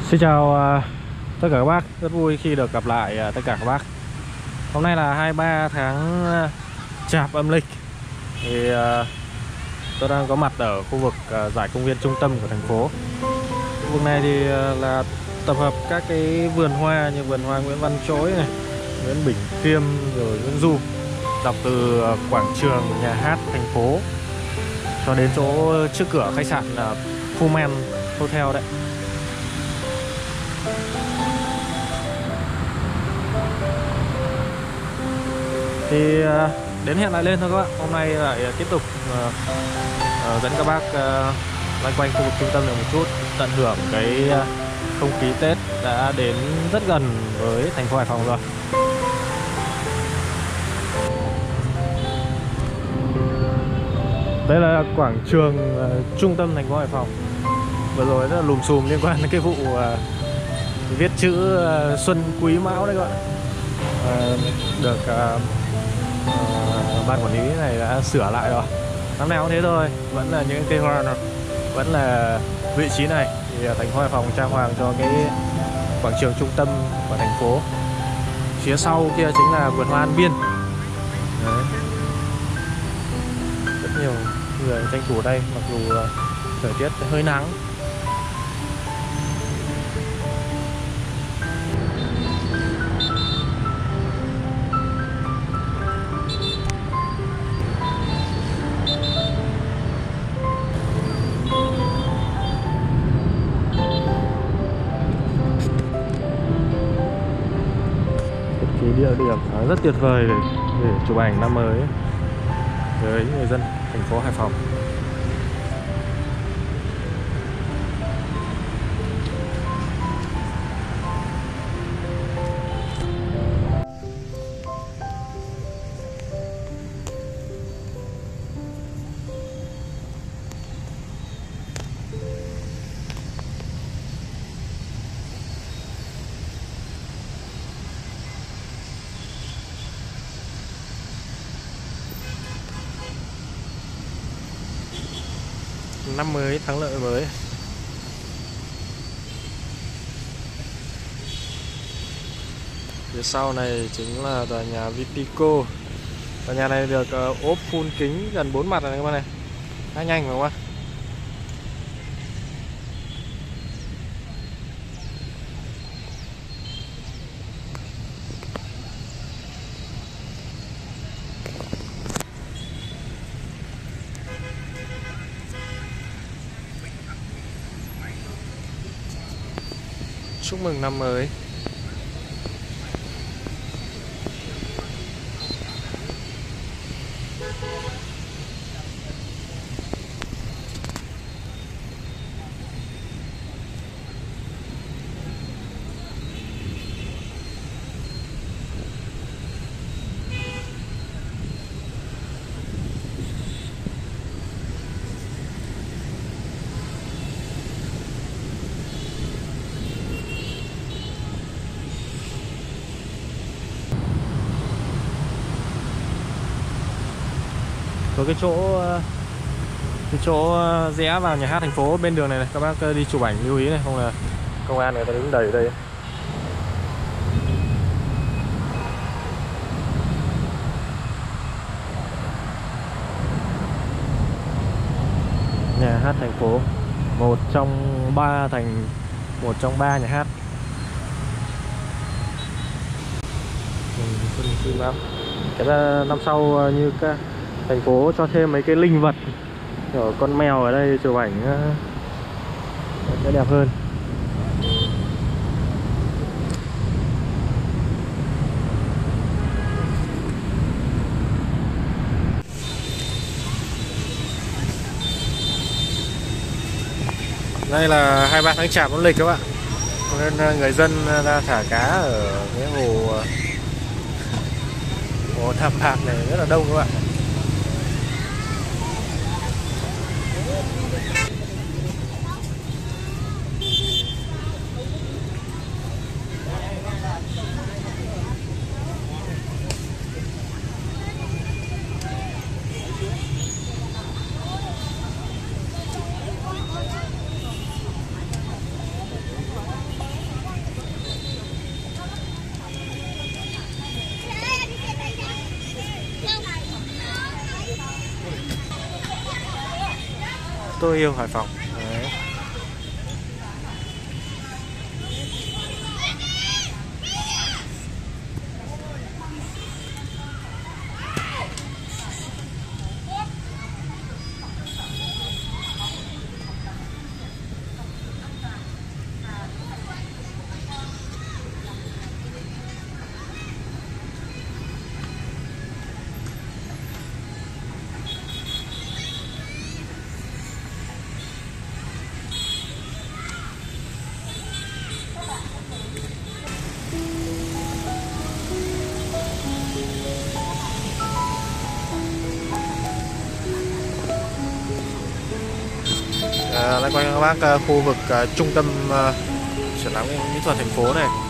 Xin chào tất cả các bác, rất vui khi được gặp lại tất cả các bác. Hôm nay là 23 tháng Chạp âm lịch. Thì tôi đang có mặt ở khu vực giải công viên trung tâm của thành phố. Khu vực này thì là tập hợp các cái vườn hoa như vườn hoa Nguyễn Văn Trỗi này, Nguyễn Bỉnh Khiêm rồi Nguyễn Du, dọc từ quảng trường nhà hát thành phố cho đến chỗ trước cửa khách sạn Pullman Hotel đấy. Thì đến hẹn lại lên thôi các bạn. Hôm nay lại tiếp tục dẫn các bác loanh quanh khu vực trung tâm được một chút, tận hưởng cái không khí Tết đã đến rất gần với thành phố Hải Phòng rồi. Đây là quảng trường trung tâm thành phố Hải Phòng. Vừa rồi rất là lùm xùm liên quan đến cái vụ viết chữ Xuân Quý Mão đấy các bạn. Được ban quản lý này đã sửa lại rồi. Năm nào cũng thế thôi, vẫn là những cây hoa, vẫn là vị trí này. Thì thành phố Hải Phòng trang hoàng cho cái quảng trường trung tâm của thành phố. Phía sau kia chính là vườn hoa An Biên. Đấy. Rất nhiều người tranh thủ đây, mặc dù thời tiết hơi nắng. Địa điểm rất tuyệt vời để chụp ảnh năm mới với người dân thành phố Hải Phòng. Năm mới thắng lợi mới. Phía sau này chính là tòa nhà Vitico. Tòa nhà này được ốp full kính gần 4 mặt này các bạn này. Khá nhanh phải không ạ? Chúc mừng năm mới. Có cái chỗ rẽ vào nhà hát thành phố bên đường này này, các bác đi chụp ảnh lưu ý này, không là công an người ta đứng đầy ở đây. Nhà hát thành phố, một trong ba nhà hát. Cái năm sau như các thành phố cho thêm mấy cái linh vật, kiểu con mèo ở đây chụp ảnh sẽ đẹp hơn. Đây là 23 tháng Chạp âm lịch các bạn, nên người dân ra thả cá ở cái hồ Thảm Bạc này rất là đông các bạn. tôi yêu Hải Phòng. Đấy. Loanh quanh các bác khu vực trung tâm triển lãm mỹ thuật thành phố này